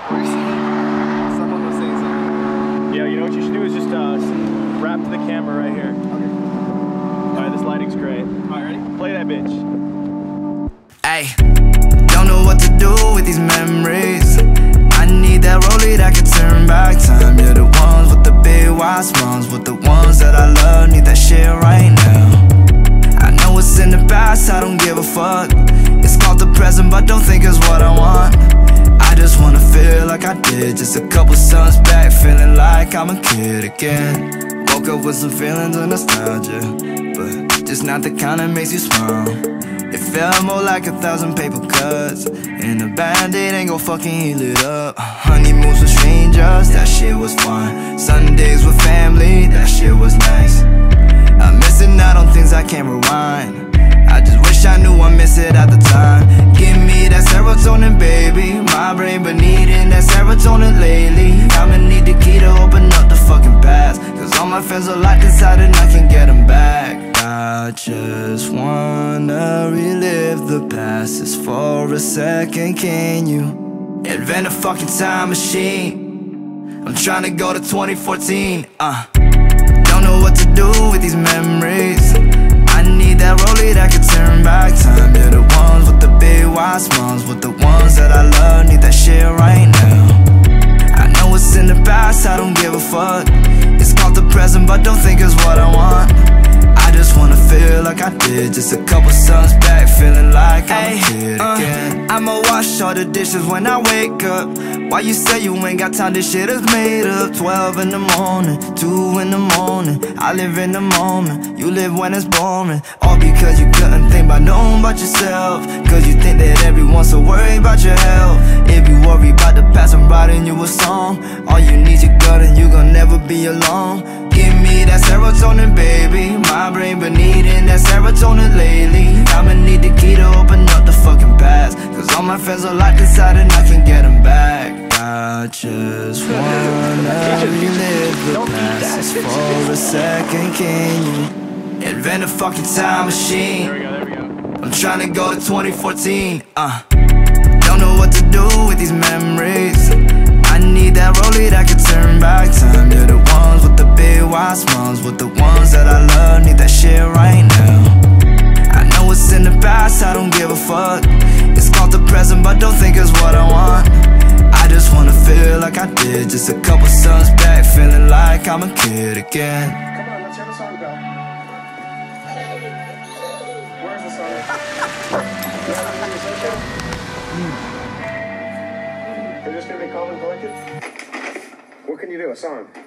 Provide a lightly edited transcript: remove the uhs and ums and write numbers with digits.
Someone was saying something. Yeah, you know what you should do is just wrap to the camera right here. Okay. Alright, this lighting's great. Alright, ready? Play that bitch. Ay, don't know what to do with these memories. I need that rollie that can turn back time. You're the ones with the big wide smiles, with the ones that I love. Need that shit right now. I know it's in the past, I don't give a fuck. It's called the present, but don't think it's what I want. I just wanna feel like I did just a couple suns back, feeling like I'm a kid again. Woke up with some feelings of nostalgia, but just not the kind that makes you smile. It felt more like 1,000 paper cuts, and a band-aid ain't gon' fucking heal it up. Honeymoons with strangers, that shit was fun. Sundays with family, that shit was nice. I'm missing out on things I can't rewind. I just wish I knew I missed it at the time. Give me that serotonin, baby. My brain been needing that serotonin lately. I'ma need the key to open up the fucking past, cause all my friends are locked inside and I can't get them back. I just wanna relive the past just for a second. Can you invent a fucking time machine? I'm trying to go to 2014. Don't know what to do with these memories. I need that rollie that can turn back time. You're the ones with the big wide smiles, with the ones that I love. Need that shit right now. I know it's in the past, I don't give a fuck. It's called the present, but don't think it's what I want. I just wanna feel like I did just a couple suns back, feeling like I'm a kid again. I'ma wash all the dishes when I wake up. Why you say you ain't got time, this shit is made up. 12 in the morning, 2 in the morning. I live in the moment, you live when it's boring. All because you couldn't think about nothing but yourself, cause you think that everyone's so worried about your health. If you worry about the past, I'm writing you a song. All you need's your gut and you gon' never be alone. Give me that serotonin, baby. My brain been needing that serotonin lately. I'ma need the key to open up the fucking past, cause all my friends are locked inside and I can't get them back. I just wanna relive the past just for a second. Can you invent a fucking time machine? There we go. I'm trying to go to 2014. Don't know what to do with these memories. I need that rollie that can turn back time. You're the ones with the big wide smiles, with the ones that I love. Need that shit right now. I know it's in the past, I don't give a fuck. It's called the present, but don't think it's what I want. I just wanna feel like I did just a couple suns back, feeling like I'm a kid again. Come on, let's hear the song go. Where's the song? They're just gonna be calm and collected? What can you do? A song?